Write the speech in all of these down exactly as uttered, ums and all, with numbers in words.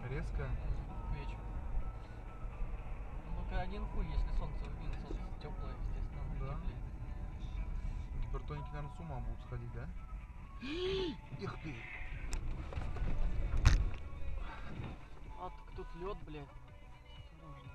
Резко? К вечеру. Ну, только один хуй, если солнце выйдет, солнце теплое, естественно, оно Да. теплее. Гипертоники, наверное, с ума будут сходить, да? Их ты! А, так тут лед, блядь. Осторожно.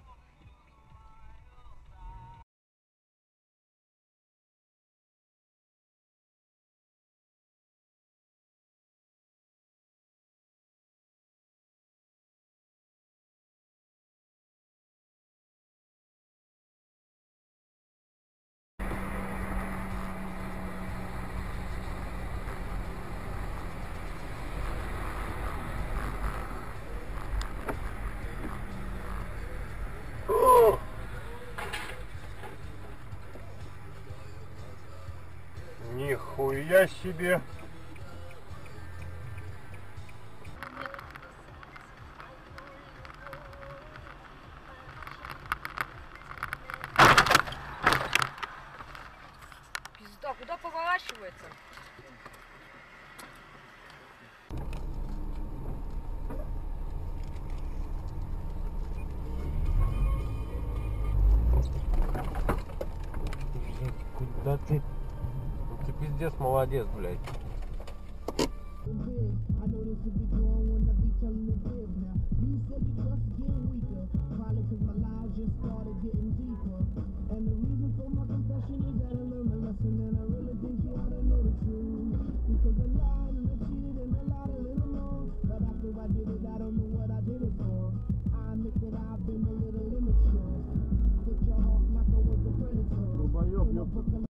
Нихуя себе! Пизда, куда поворачивается? Куда ты? Ну ты пиздец молодец, блядь. Долбоёб, ёпта.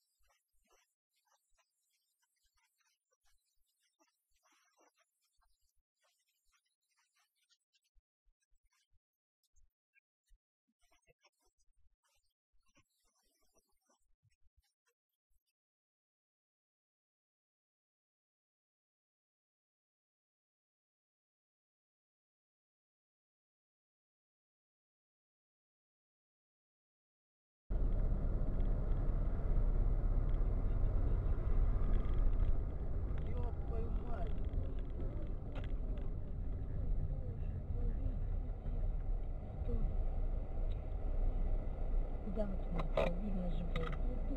Куда вот видно же было?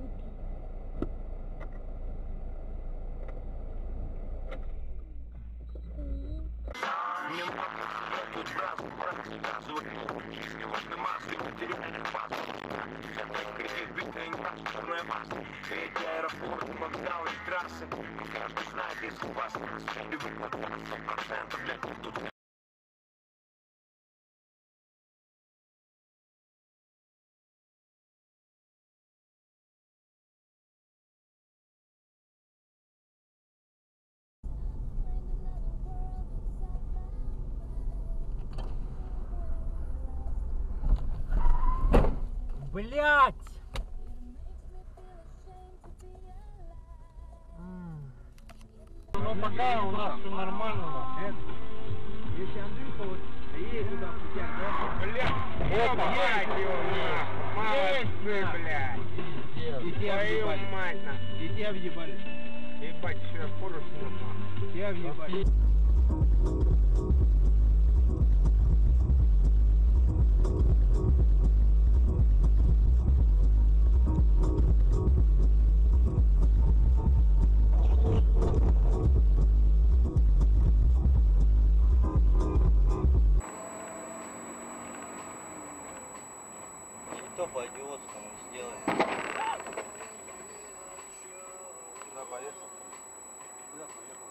Эти аэропорты, вокзалы, трассы. Каждый знает, если у вас сто процентов для тут. Блять! Ну пока у нас все нормально. Если Андрюха вот едет туда путять, да? Блядь, ебать его нахуй, молодцы, блядь. И тебя въебали. Мать, и тебя въебали. Ебать, еще фору снова. Тебя въебали. Что по-идиотскому сделали? Куда поехал? Куда поехал?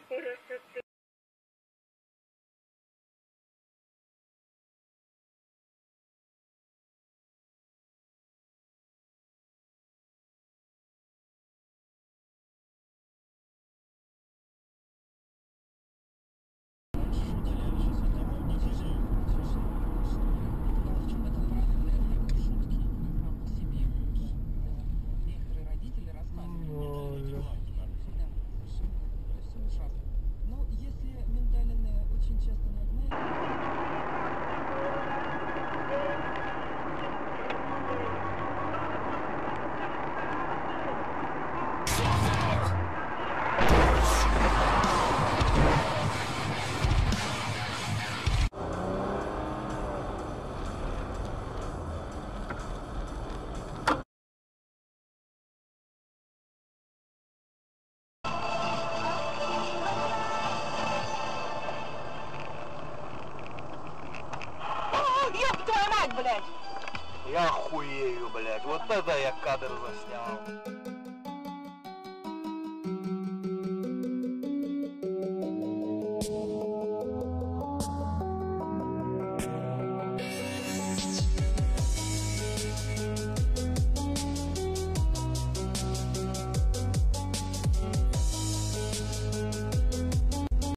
Ёб твою мать, блядь! Я хуею, блядь. Вот это я кадр заснял.